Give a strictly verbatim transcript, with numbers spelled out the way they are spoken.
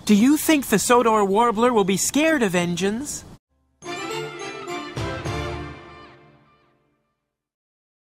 Do you think the Sodor Warbler will be scared of engines?